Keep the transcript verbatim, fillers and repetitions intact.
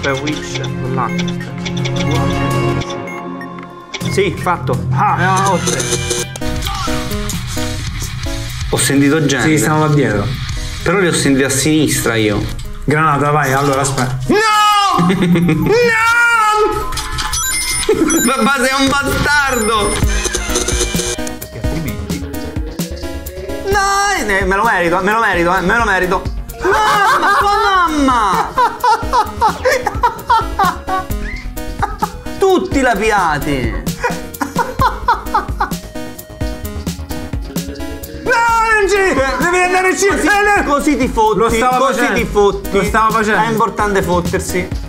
Aspetta, Witch con l'H. Sì, fatto. Ah, oltre. Ho sentito gente. Sì, stiamo là dietro. Però li ho sentiti a sinistra io. Granata, vai, allora aspetta. No! No! Ma sei un bastardo! Dai, me lo merito, me lo merito, eh, me lo merito. Mamma, tua mamma! Tutti lapiati! Devi andare in Così, così ti fotti, Lo stava così facendo. ti fotti. Lo stava facendo. È importante fottersi.